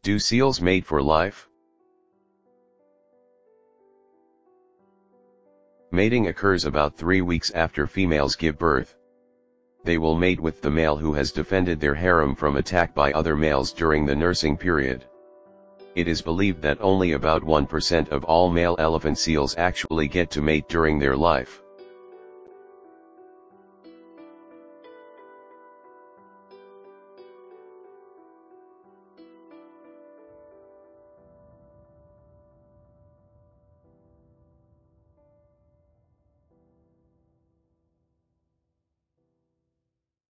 Do seals mate for life? Mating occurs about 3 weeks after females give birth. They will mate with the male who has defended their harem from attack by other males during the nursing period. It is believed that only about 1% of all male elephant seals actually get to mate during their life.